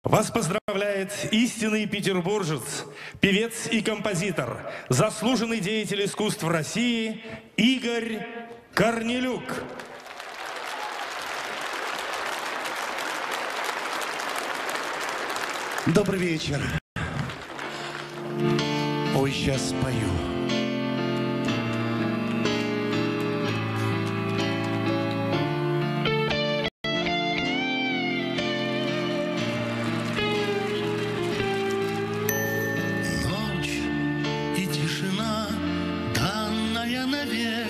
Вас поздравляет истинный петербуржец, певец и композитор, заслуженный деятель искусств России Игорь Корнелюк. Добрый вечер. Ой, сейчас спою. Ночь и тишина, данная навек.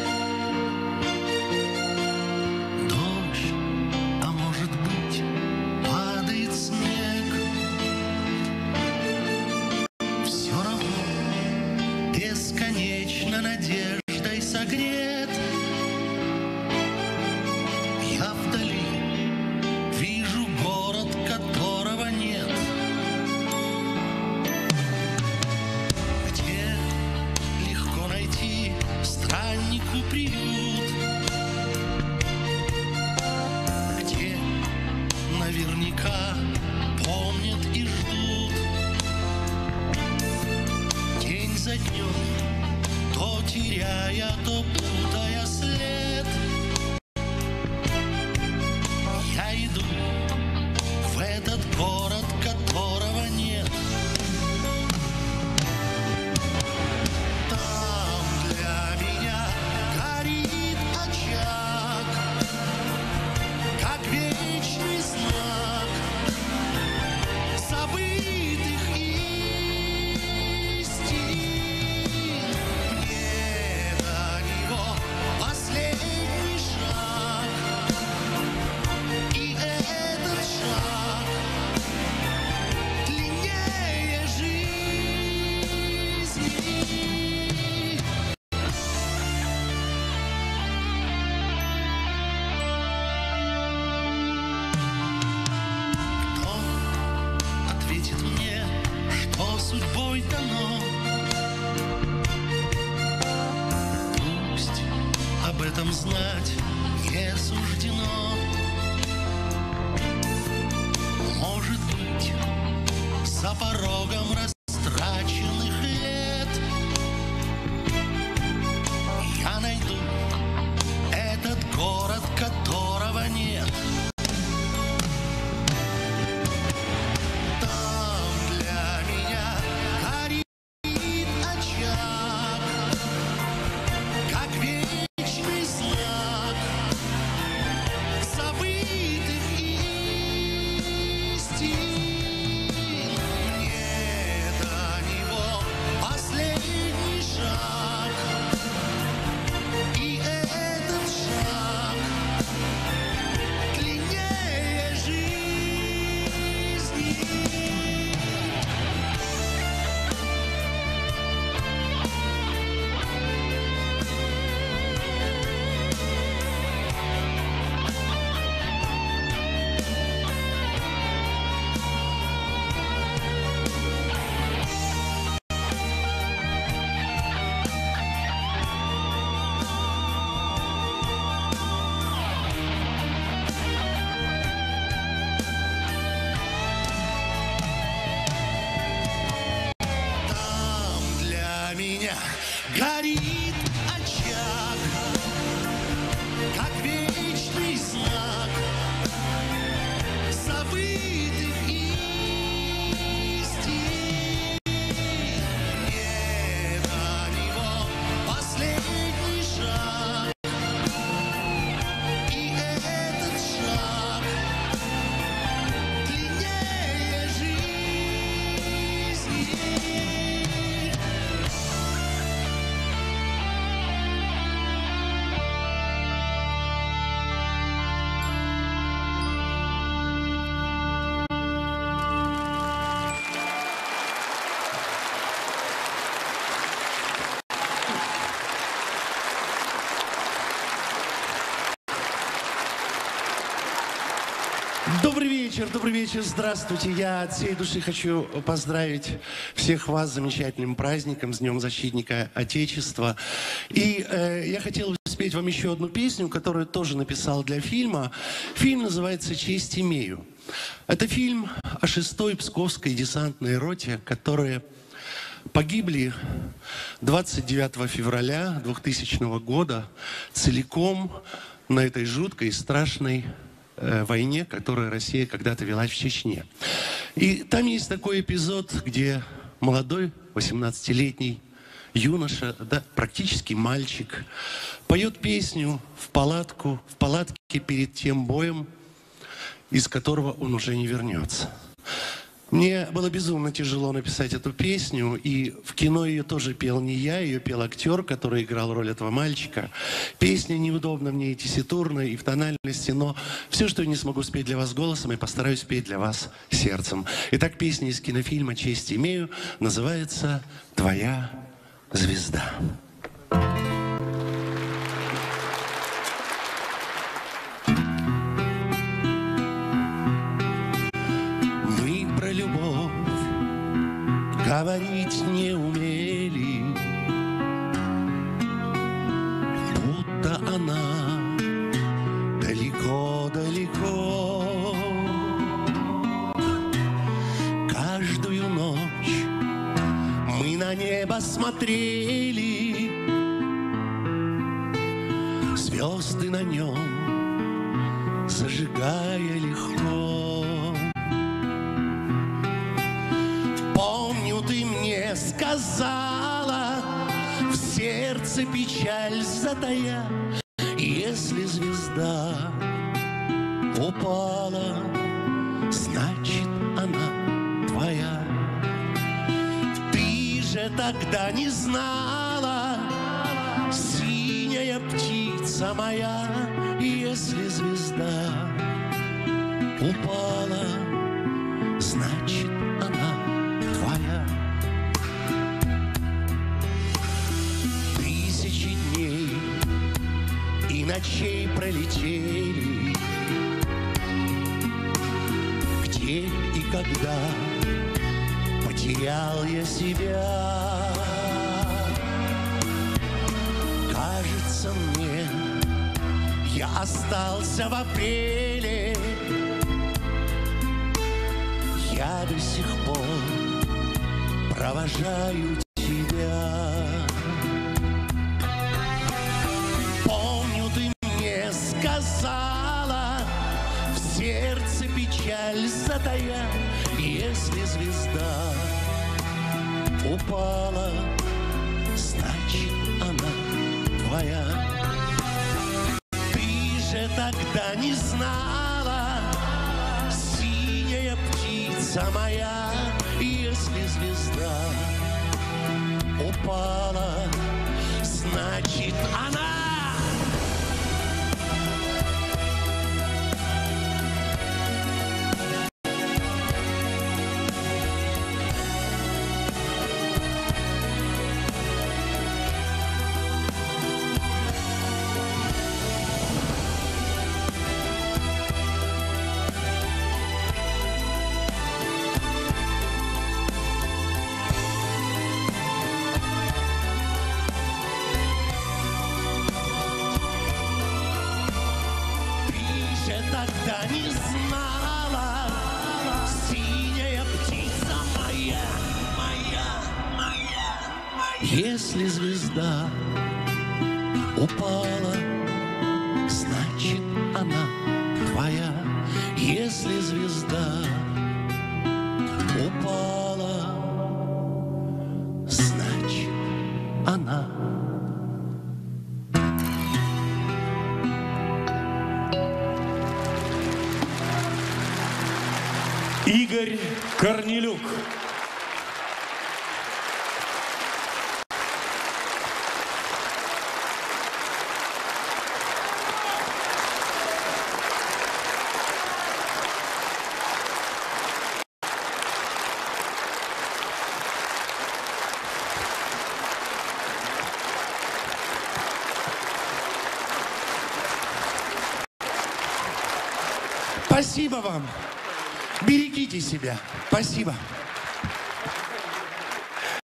Дождь, а может быть, падает снег. Все равно бесконечно надеждой согрет. Я вдали вижу город, которого нет. Где легко найти страннику приют, где наверняка помнят и ждут. День за днем, то теряя, то путая след, я иду в этот город, которого нет. Там для меня горит очаг, как вечный знак забытых истин. Мне до него последний шаг, и этот шаг длиннее жизни. Кто ответит мне, что судьбой дано? Пусть об этом знать не суждено. Может быть, за порогом растраченных лет я найду этот город, которого нет. Там для меня горит очаг, как вечный знак забытых истин. Мне до него последний шаг, и этот шаг длиннее жизни. Там для меня горит очаг, как вечный знак забытых истин. Мне до него последний шаг, и этот шаг длиннее жизни. Добрый вечер, здравствуйте. Я от всей души хочу поздравить всех вас с замечательным праздником, с Днем Защитника Отечества. И я хотел спеть вам еще одну песню, которую тоже написал для фильма. Фильм называется «Честь имею». Это фильм о 6-й Псковской десантной роте, которые погибли 29 февраля 2000 года целиком на этой жуткой и страшной войне, которую Россия когда-то вела в Чечне. И там есть такой эпизод, где молодой 18-летний юноша, да, практически мальчик, поет песню в палатке перед тем боем, из которого он уже не вернется. Мне было безумно тяжело написать эту песню, и в кино ее тоже пел не я, ее пел актер, который играл роль этого мальчика. Песня неудобна мне и тесситурно, и в тональности, но все, что я не смогу спеть для вас голосом, я постараюсь спеть для вас сердцем. Итак, песня из кинофильма «Честь имею» называется «Твоя звезда». Говорить не умели, будто она далеко-далеко. Каждую ночь мы на небо смотрели, звезды на нем зажигая легко. Сказала, в сердце печаль затая, если звезда упала, значит она твоя. Ты же тогда не знала, синяя птица моя, если звезда упала, значит она твоя. Ночей пролетели, где и когда потерял я себя. Кажется мне, я остался в апреле, я до сих пор провожаю тебя. Сказала, в сердце печаль затая, если звезда упала, значит она твоя. Ты же тогда не знала, синяя птица моя, если звезда упала, значит она. Тогда не знала, синяя птица моя, если звезда упала, значит она твоя. Если звезда упала, значит она. Игорь Корнелюк. Спасибо вам. Берегите себя. Спасибо.